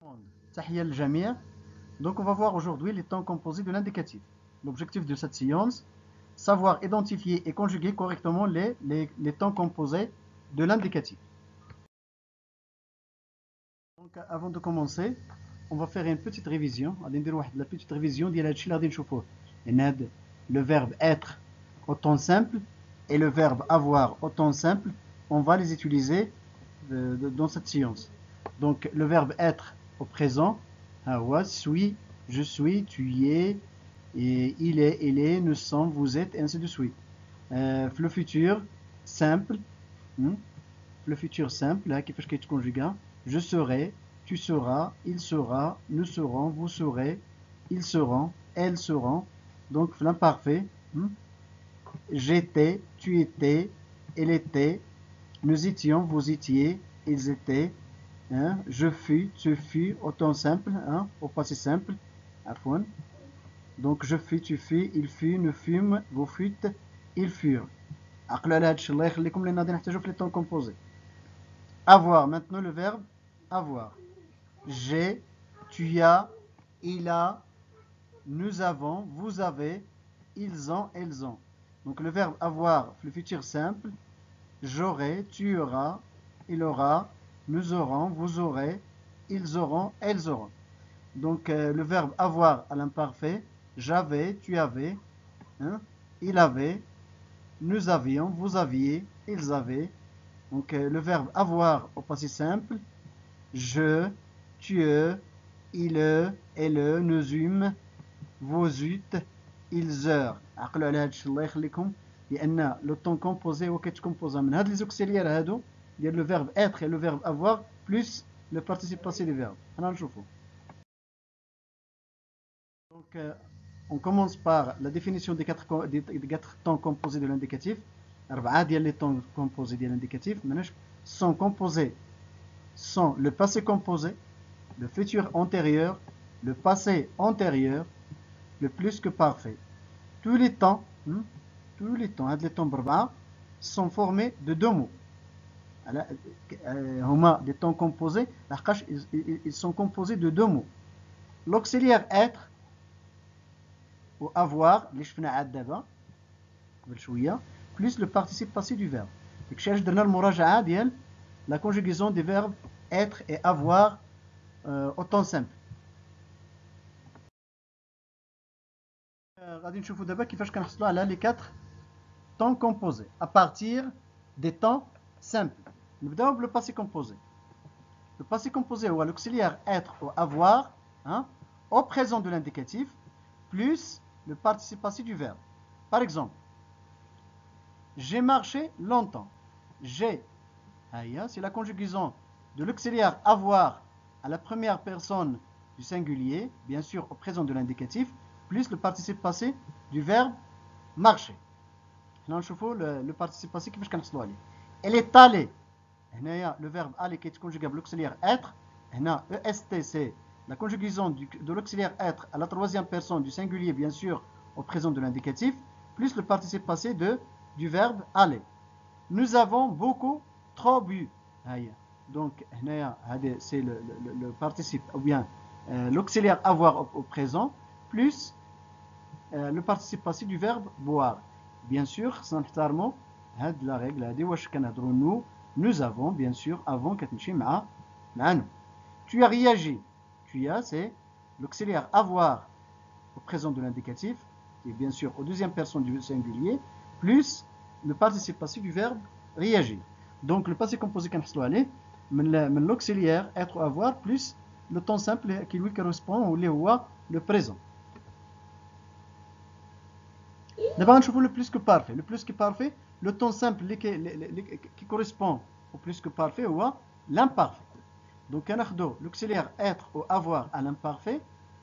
Tahiyya al-Jami'. Donc on va voir aujourd'hui les temps composés de l'indicatif. L'objectif de cette séance, savoir identifier et conjuguer correctement les temps composés de l'indicatif. Donc avant de commencer, on va faire une petite révision. La petite révision le verbe être au temps simple et le verbe avoir au temps simple, on va les utiliser dans cette séance. Donc le verbe être au présent, suis, je suis, tu y es, et il est, nous sommes, vous êtes, et ainsi de suite. Le futur simple, le futur simple, كيفاش كيتكونجوغا, je serai, tu seras, il sera, nous serons, vous serez, ils seront, elles seront. Donc l'imparfait, j'étais, tu étais, elle était, nous étions, vous étiez, ils étaient, je fus, tu fus, au temps simple, au passé simple. Donc je fus, tu fus, il fut, nous fûmes, vous fûtes, ils furent. Les temps composés. Avoir, maintenant le verbe avoir. J'ai, tu as, il a, nous avons, vous avez, ils ont, elles ont. Donc le verbe avoir, le futur simple. J'aurai, tu auras, il aura, nous aurons, vous aurez, ils auront, elles auront. Donc le verbe avoir à l'imparfait. J'avais, tu avais, il avait, nous avions, vous aviez, ils avaient. Donc le verbe avoir au passé simple. Je, tu, il, elle, nous eûmes, vous eûtes, ils eurent. عقلوا على هادشي الله يخليكم لأن لو طون كومبوزي هو كيتكومبوزا من هاد لي زوكسيليير هادو ديال لو فيرب être et le verbe avoir plus le participe passé du verbe. أنا نشوفو. Donc on commence par la définition des quatre temps composés de l'indicatif. أربعة ديال les temps composés de l'indicatif sont composés sont le passé composé, le futur antérieur, le passé antérieur, le plus que parfait. Tous les temps sont formés de deux mots. Des temps composés, ils sont composés de deux mots. L'auxiliaire être ou avoir, plus le participe passé du verbe. La conjugaison des verbes être et avoir au temps simple. غادي نشوفوا دابا كيفاش كنحصلوا على les quatre temps composés à partir des temps simples. نبداو بلو passé composé. Le passé composé ou l'auxiliaire être ou avoir au présent de l'indicatif plus le participe passé du verbe. Par exemple, j'ai marché longtemps. J'ai, c'est la conjugaison de l'auxiliaire avoir à la première personne du singulier, bien sûr au présent de l'indicatif, plus le participe passé du verbe marcher. Là, on chauffe le participe passé qui fait que elle est allée. Le verbe aller qui est conjugué à l'auxiliaire être. EST, c'est la conjugaison de l'auxiliaire être à la troisième personne du singulier, bien sûr au présent de l'indicatif, plus le participe passé du verbe aller. Nous avons beaucoup trop bu. Donc, c'est le participe, ou bien l'auxiliaire avoir au présent, plus le participe passé du verbe boire. Bien sûr, sans la règle, nous avons, bien sûr, avant nous. Tu as réagi. Tu as, c'est l'auxiliaire avoir au présent de l'indicatif, et bien sûr au deuxième personne du singulier, plus le participe passé du verbe réagir. Donc le passé composé l'auxiliaire être ou avoir plus le temps simple qui lui correspond ou le présent. D'abord, on trouve le plus que parfait. Le plus que parfait, le temps simple qui correspond au plus que parfait ou à l'imparfait. Donc, on a l'auxiliaire être ou avoir à l'imparfait,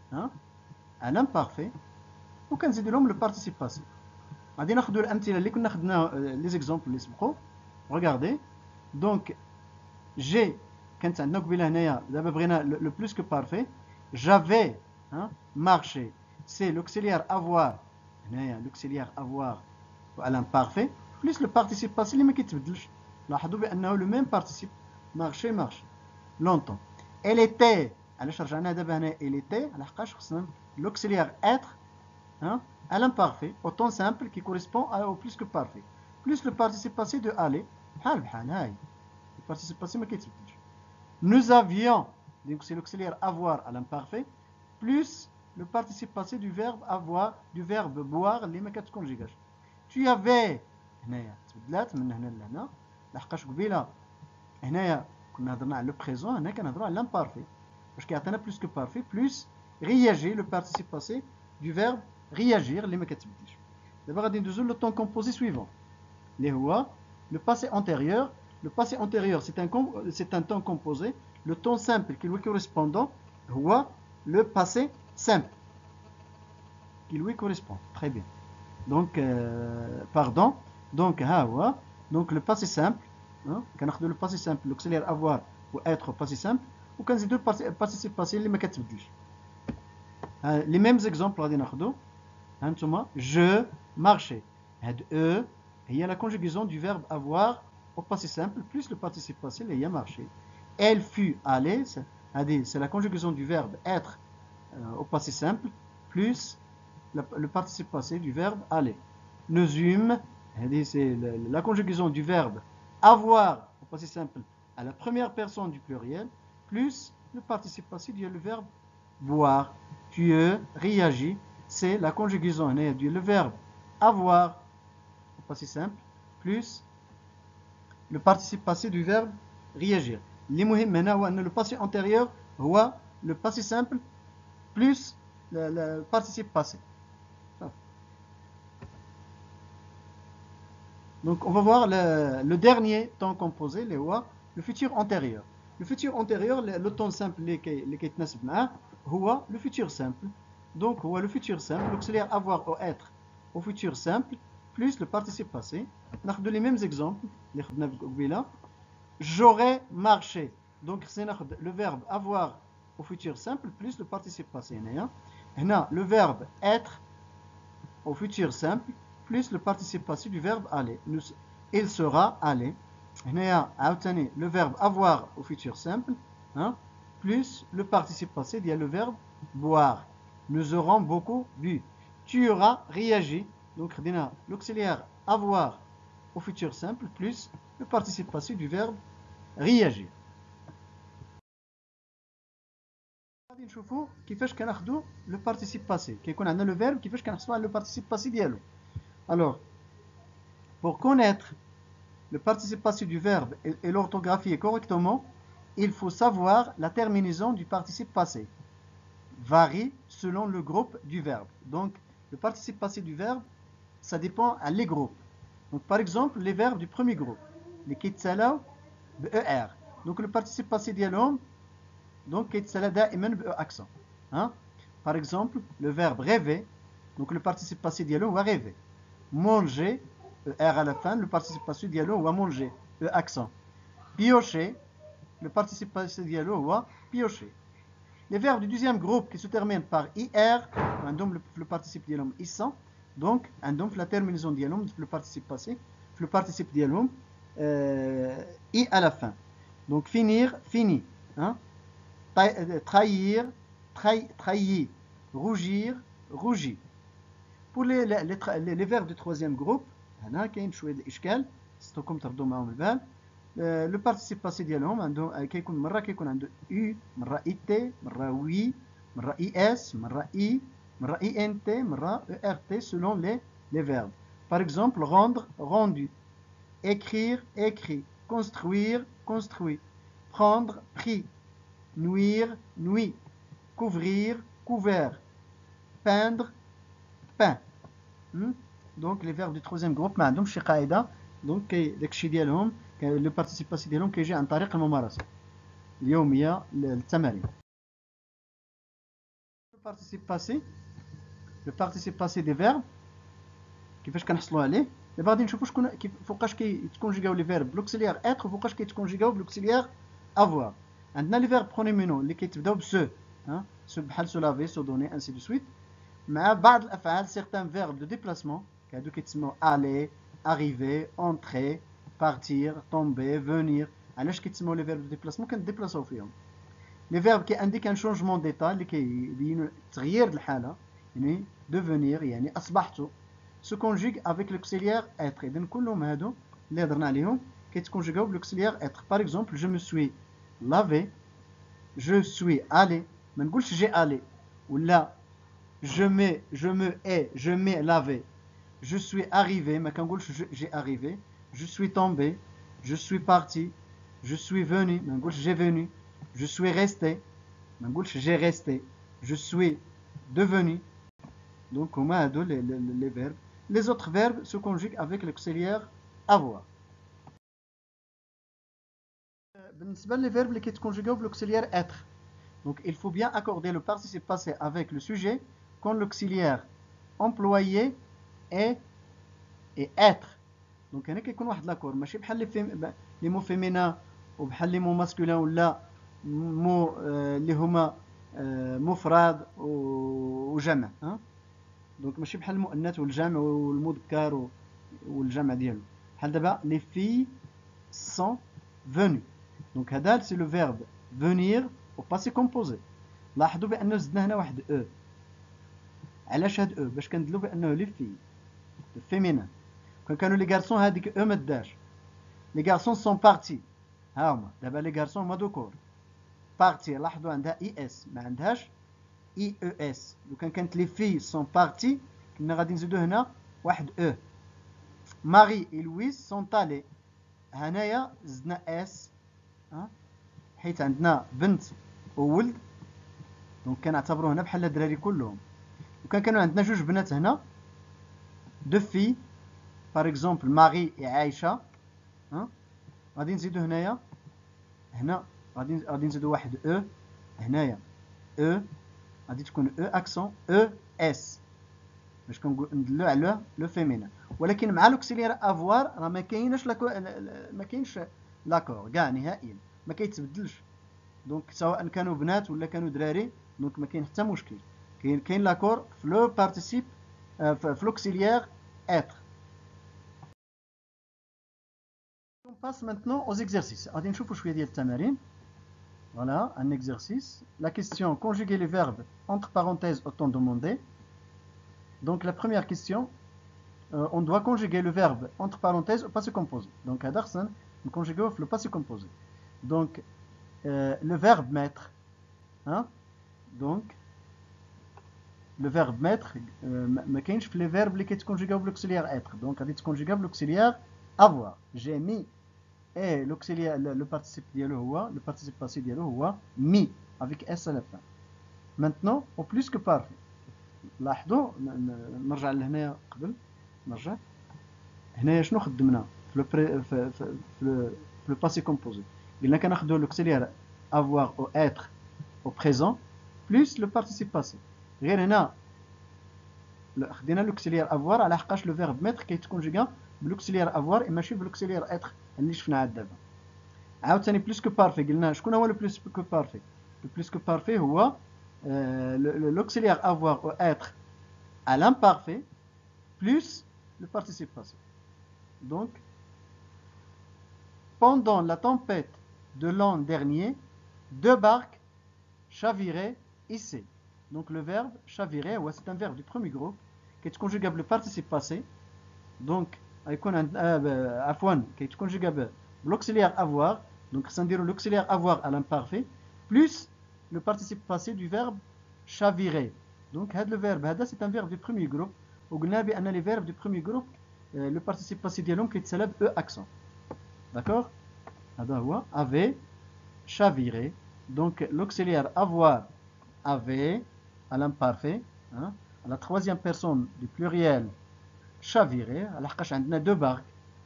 ou quand c'est de l'homme, le participe passé. On a les exemples, regardez. Donc, j'ai, quand on a le plus que parfait, j'avais marché. C'est l'auxiliaire avoir. L'auxiliaire avoir à l'imparfait plus le participe passé اللي ما كيتبدلش لاحظوا بانه le même participe marcher longtemps. Elle était علاش رجعنا دابا هنا إليتي لحقاش خصنا l'auxiliaire être à l'imparfait au temps simple qui correspond au plus que parfait plus le participe passé de aller بحال بحال هاي le participe passé ما كيتبدلش. Nous avions, donc c'est l'auxiliaire avoir à l'imparfait, plus le participe passé du verbe avoir, du verbe boire اللي ما كتكونجيكاش. Tu avais هنايا تبدلات من هنا لهنا لحقاش قبيله هنايا كنا هضرنا على لو بريزون هنا كنهضروا على l'imparfait باش كيعطينا plus que parfait plus réagir le participe passé du verbe réagir اللي ما كتبدلش. دابا غادي ندوزو لو طون كومبوزي سويفون اللي هو le passé antérieur. Le passé antérieur, c'est un temps composé. Le temps simple qui lui correspondant, le passé simple qui lui correspond. Très bien. Donc, pardon. Donc, donc le passé simple. Quand on a le passé simple, l'auxiliaire avoir ou être passé simple. Ou quand c'est deux passé passé, les mêmes exemples, je marchais. Il y a la conjugaison du verbe avoir au passé simple plus le participe passé, il y a marché. Elle fut allée, c'est la conjugaison du verbe être au passé simple plus le participe passé du verbe aller. Nous eûmes, c'est la conjugaison du verbe avoir au passé simple à la première personne du pluriel plus le participe passé du verbe boire. Tu réagis, c'est la conjugaison du verbe avoir au passé simple plus le participe passé du verbe réagir. المهم هنا هو أن le passé antérieur هو le passé simple plus le participe passé. Donc on va voir le dernier temps composé le futur antérieur. Le futur antérieur le temps simple اللي كيتناسب معاه هو le futur simple. Donc هو le futur simple l'auxiliaire avoir ou être au futur simple plus le participe passé. ناخذ les mêmes exemples اللي خدنا قبيله. J'aurais marché. Donc c'est le verbe avoir au futur simple plus le participe passé. هنا le verbe être au futur simple plus le participe passé du verbe aller. Il sera allé. هنا عاوتاني le verbe avoir au futur simple plus le participe passé il y a le verbe boire. Nous aurons beaucoup bu. Tu auras réagi. Donc l'auxiliaire avoir au futur simple plus le participe passé du verbe réagir. غادي نشوفوا كيفاش كناخذوا le participe passé كيكون عندنا le verbe كيفاش كنحصلوا على le participe passé ديالو. Alors pour connaître le participe passé du verbe et l'orthographier correctement, il faut savoir la terminaison du participe passé varie selon le groupe du verbe. Donc le participe passé du verbe ça dépend à les groupes. Donc par exemple les verbes du premier groupe les كيتسالاو ب-er. Donc le participe passé ديالهم donc كيتسالى دائما ب accent. Par exemple le verbe rêver donc le participe passé ديالو هو rêver. Manger er à la fin le participe passé ديالو هو manger accent. Piocher le participe passé ديالو هو piocher. Les verbes du deuxième groupe qui se terminent par ir عندهم le participe ديالهم ils donc عندهم la terminaison ديالهم le participe passé le participe ديالهم i à la fin. Donc finir fini trahir trahi rougir rougi. Pour les verbes du troisième groupe هنا كاين شويه الاشكال خصكم تردوا معاهم البال. Le participe passé ديالهم عندهم كيكون مره كيكون عنده u مره it مره oui مره es مره i مره int مره ert selon les verbes. Par exemple rendre rendu, écrire écrit, construire construit, prendre pris, nuire nuit, couvrir couvert, peindre peint. Donc les verbes du troisième groupe ما عندهمش شي قاعده دونك داكشي ديالهم لو بارتيسيب باسي ديالهم كيجي عن طريق الممارسه اليوميه للتمارين. لو بارتيسيب باسي دي فيرب كيفاش كنحصلوا عليه دابا غادي نشوفوا شكون فوقاش كيتكونجيغاو لي فيرب بلوكسيليير اتر وفوقاش كيتكونجيغاو بلوكسيليير افوار. عندنا لي فيرب برونيمينو اللي كيتبداو بسو سو بحال سو لافي سو دوني انسي دو سويت مع بعض الافعال certains verbes de déplacement كادو كيتسموا aller arriver entrer partir tomber venir. علاش كيتسموا لي فيرب دو ديبلاسمون كنديبلاساو فيهم Les verbes qui indiquent un changement d'état اللي كيبينوا تغيير الحالة يعني devenir يعني أصبحت se conjugue avec l'auxiliaire être. إذن كلهم هادو اللي هضرنا عليهم كيتكونجيغاو بالauxiliaire être. Par exemple, je me suis lavé, je suis allé. ما نقولش j'ai allé ولا je m'ai lavé. Je suis arrivé, ما كنقولش j'ai arrivé. Je suis tombé, je suis parti, je suis venu, ما نقولش j'ai venu. Je suis resté, ما نقولش j'ai resté. Je suis devenu. Donc هما هادو les verbes. Les autres verbes se conjuguent avec l'auxiliaire avoir. بالنسبة les verbes اللي كيتكونجيغاو بالauxiliaire être. Donc il faut bien accorder le participe passé avec le sujet quand l'auxiliaire employé est être. Donc هنا كيكون واحد لاكور ماشي بحال لي مو فيمينا وبحال لي مو ماسكولين ولا مو اللي هما مفرد وجمع. دونك ماشي بحال المؤنث والجمع والمذكر والجمع ديالو. بحال دابا les filles sont venues. دونك هذا سي لو فيرب venir au passé composé. لاحظوا بأنه زدنا هنا واحد او. علاش هاد او؟ باش كندلو بأنه لي في الفيمينان. كانوا لي غارسون هذيك او ما داش. لي غارسون سون بارتي. ها هما دابا لي غارسون هما ذكور. بارتي لاحظوا عندها اي اس ما عندهاش اي او اس. لو كانت لي في سون بارتي كنا غادي نزيدو هنا واحد او. ماري اي لويس سون طالي. هنايا زدنا اس حيت عندنا بنت وولد دونك كنعتبرو هنا بحال الدراري كلهم. وكان كانوا عندنا جوج بنات هنا دو في باغ اكزومبل ماري اي عايشه غادي نزيدو هنايا هنا غادي نزيدو واحد او هنايا او غادي تكون او اكسون او اس باش كندلو على لو فيمينا. ولكن مع لوكسيليير افوار راه ما كاينش لاكور كاع نهائيا ما كيتبدلش. دونك سواء كانوا بنات ولا كانوا دراري دونك ما كاين حتى مشكل. كاين لاكور في لو بارتيسيب في لوكسيليير être. On passe maintenant aux exercices. غادي نشوفوا شويه ديال التمارين. Voilà, un exercice. La question, conjuguer les verbes entre parenthèses au temps demandé. Donc la première question, on doit conjuguer le verbe entre parenthèses au passé composé. Donc à Darsan, on conjugue le passé composé. Donc le verbe mettre. Donc le verbe mettre, ما كاينش في les verbes اللي كيتكونجيغاو بالauxiliaire être. Donc غادي تكونجيغا بالauxiliaire avoir. J'ai mis. Et l'auxiliaire, le participe ديالو هو le participe passé ديالو هو mis avec s à la fin. Maintenant au plus que parfait. لاحظوا نرجع لهنايا قبل نرجع هنايا شنو خدمنا في le passé composé. قلنا كناخذوا l'auxiliaire avoir au être au présent plus le participe passé. غير هنا خدينا l'auxiliaire avoir على حقاش le verbe mettre كيتكونجيغا بالauxiliaire avoir ماشي بالauxiliaire être اللي شفنا عاد دابا. عاوتاني بلوس كو بارفي قلنا شكون هو لو بلوس كو بارفي؟ لو بلوس كو بارفي هو l'auxiliaire avoir ou être à l'imparfait plus le participe passé. Donc pendant la tempête de l'an dernier, 2 barques chaviraient ici. Donc le verbe chavirer c'est un verbe du premier groupe qui est conjugable le participe passé. Donc يكون عفوا كيتكونجيغا l'auxiliaire avoir. Donc ça veut dire l'auxiliaire avoir à l'imparfait plus le participe passé du verbe chavirer. Donc le verbe c'est un verbe du premier groupe. وقلنا بأن les verbes du premier groupe le participe passé ديالهم كيتسالى ب e accent. D'accord. هذا هو avait chaviré. Donc l'auxiliaire avoir avait à l'imparfait à la troisième personne du pluriel chaviré على حقاش عندنا 2 barques.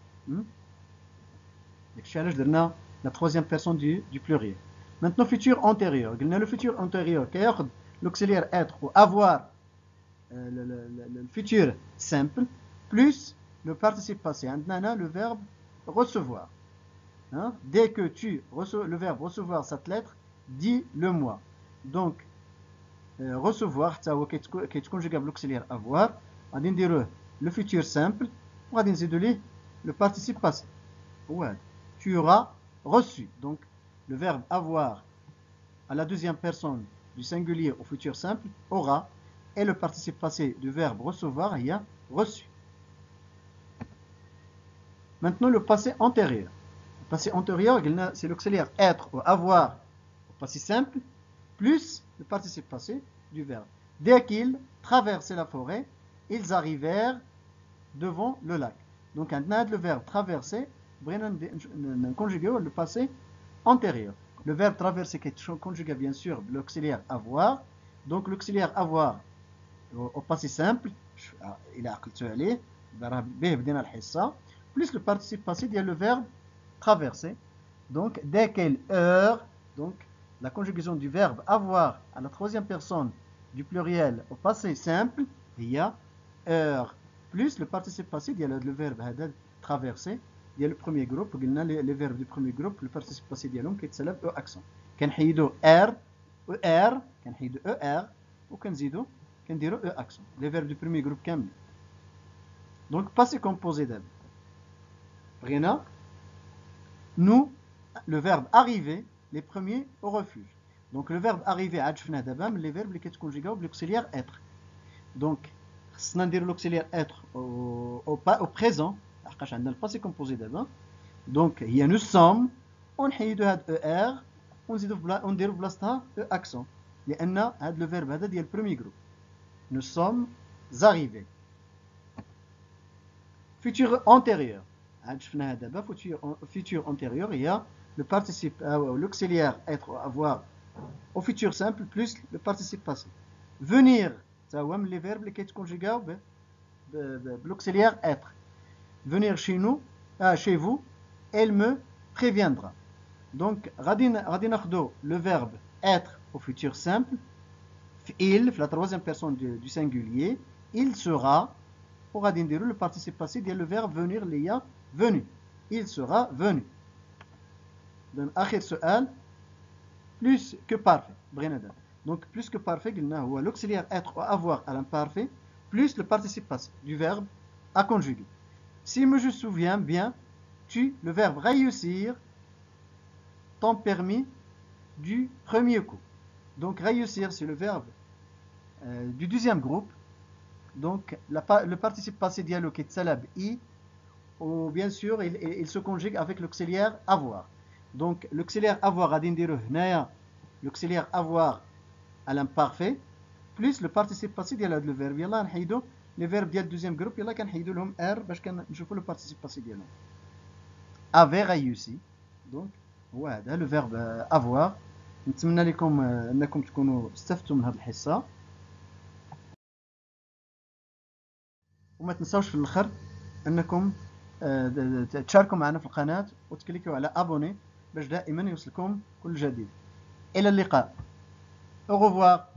داكشي علاش درنا la troisième personne du pluriel. Maintenant futur antérieur. قلنا le futur antérieur كياخذ l'auxiliaire être ou avoir le futur simple plus le participe passé. عندنا هنا le verbe recevoir. Dès que tu reçois le verbe recevoir cette lettre, dis-le moi. Donc recevoir حتى هو كيتكونجيغا بالauxiliaire avoir. غادي نديروه le futur simple وغادي نزيدو ليه le participe passé. Ouais. Tu auras reçu. Donc le verbe avoir à la deuxième personne du singulier au futur simple, aura, et le participe passé du verbe recevoir, il y a reçu. Maintenant, le passé antérieur. Le passé antérieur, c'est l'auxiliaire être ou avoir au passé simple, plus le participe passé du verbe. Dès qu'ils traversaient la forêt, ils arrivèrent devant le lac. Donc, le verbe traverser, on conjugué le passé antérieur. Le verbe traverser qui est conjugué bien sûr l'auxiliaire avoir. Donc, l'auxiliaire avoir au passé simple, il a plus le participe passé, il y a le verbe traverser. Donc, dès quelle heure, donc la conjugaison du verbe avoir à la troisième personne du pluriel au passé simple, il y a heure, plus le participe passé, il y a le verbe traverser, il y a le premier groupe, les verbes du premier groupe, le participe passé ديالهم كيتسلب او accent. كنحيدوا ار او ار كنحيدوا او ار وكنزيدوا كنديروا او accent. Les verbes du premier groupe كاملين. Donc passé composé d'abord. Rien. Nous, le verbe arriver, les premiers au refuge. Donc le verbe arriver, les verbes qui sont conjugués au l'auxiliaire être. Donc, si on dit l'auxiliaire être au présent, on a le passé composé d'abord. Donc, il y a nous sommes, on a ER, on dit بلاصتها accent. لأن le verbe هذا ديال le premier groupe. Nous sommes arrivés. Futur antérieur. Futur antérieur, il y a le participe, l'auxiliaire être, avoir au futur simple plus le participe passé. Venir, ça ou les verbes qui sont conjugués l'auxiliaire être. Venir chez nous, chez vous, elle me préviendra. Donc, le verbe être au futur simple, il, la troisième personne du singulier, il sera, pour le participe passé, le verbe venir, l'ia venu. Il sera venu. Donc, akhir su'al, plus que parfait. Donc, plus que parfait, l'auxiliaire être ou avoir à l'imparfait, plus le participe passé du verbe à conjuguer. Si je me souviens bien, tu, le verbe réussir, t'ont permis du premier coup. Donc, réussir, c'est le verbe du deuxième groupe. Donc, le participe passé dialogue est salab i, ou bien sûr, il se conjugue avec l'auxiliaire avoir. Donc, l'auxiliaire avoir, l'auxiliaire avoir à l'imparfait, plus le participe passé dialogue le verbe. Yalla, nhaydo les verbes du deuxième groupe, yalla كنحيدوا لهم r باش كنشوفوا le participe passé ديالهم. Avait réussi. Donc, هو هذا le verbe avoir. نتمنى لكم انكم تكونوا استفدتوا من هذه الحصه. وما تنساوش في الاخر انكم تشاركوا معنا في القناه وتكليكوا على ابوني باش دائما يوصلكم كل جديد. الى اللقاء. Au revoir.